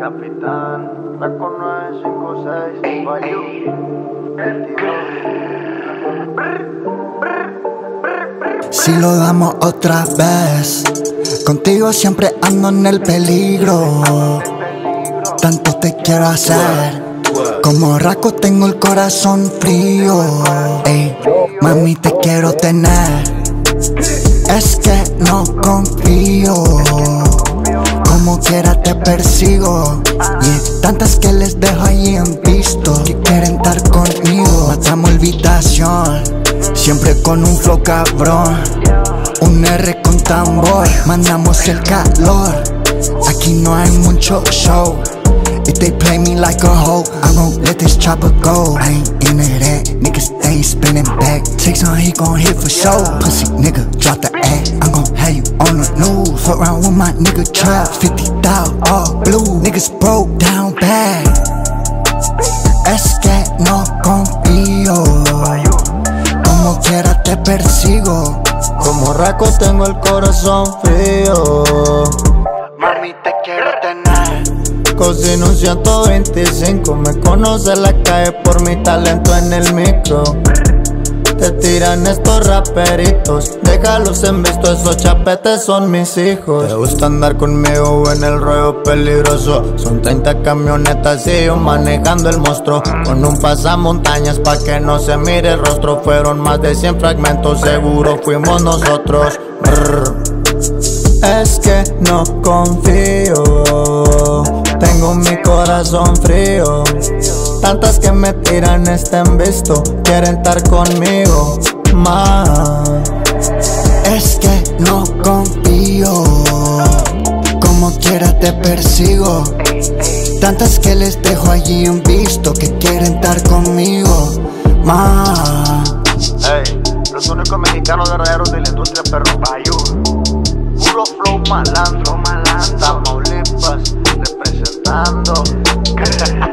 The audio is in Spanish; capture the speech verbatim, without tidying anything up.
capitán, Taco nueve cinco seis, Bayou, Si lo damos otra vez, contigo siempre ando en el peligro. Tanto te quiero hacer, como Raco tengo el corazón frío. Ey, mami te quiero tener, es que no confío. Como quiera te persigo, y tantas que les dejo ahí en visto, que quieren estar conmigo. Matamos habitación, siempre con un flow cabrón, un R con tambor, mandamos el calor. Aquí no hay mucho show, if they play me like a hoe, I won't let this chopper go. I ain't into that, niggas stay spinning back. Take some, he gon' hit for show. Pussy nigga, drop the act, I'm gon' have you on the news. Fuck around with my nigga trap, fifty thousand all blue. Niggas broke down bad, es que no confío. Como quiera te persigo, como Raco tengo el corazón frío. Mami te quiero tener. Cocino un ciento veinticinco, me conoce la calle por mi talento en el micro. Te tiran estos raperitos, déjalos en visto, esos chapetes son mis hijos. Te gusta andar conmigo en el rollo peligroso, son treinta camionetas y yo manejando el monstruo. Con un pasamontañas pa' que no se mire el rostro, fueron más de cien fragmentos, seguro fuimos nosotros. Brr. Es que no confío, tengo mi corazón frío. Tantas que me tiran estén visto, quieren estar conmigo más. Es que no confío, como quiera te persigo. Tantas que les dejo allí en visto, que quieren estar conmigo más. Ey, los únicos mexicanos verdaderos de la industria, perro. Bayou, puro flow malandro, malandro. Tamaulipas representando.